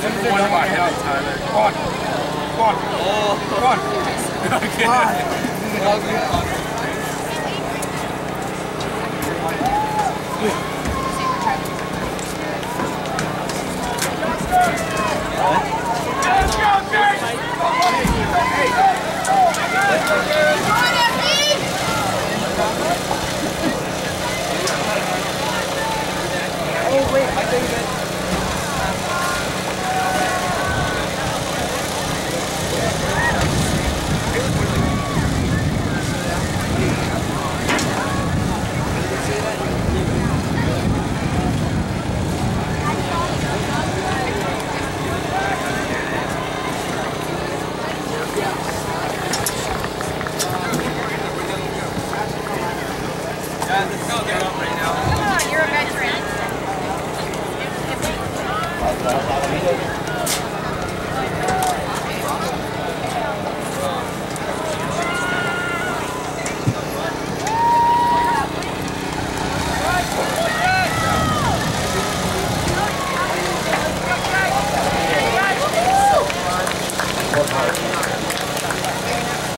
Number one by head, Tyler. Go on. Go on. Go on. Okay. Oh wait, I think that. Let's go. They're up right now. Come on, you're a veteran.